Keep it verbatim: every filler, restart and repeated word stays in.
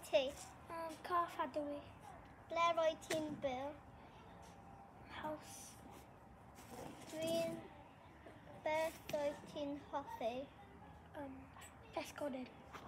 ti? Um, Car ydw i. Ble roedd ti'n byw? Haws. Dwi'n... Beth roedd ti'n hoffi? Um, Pesgodydd.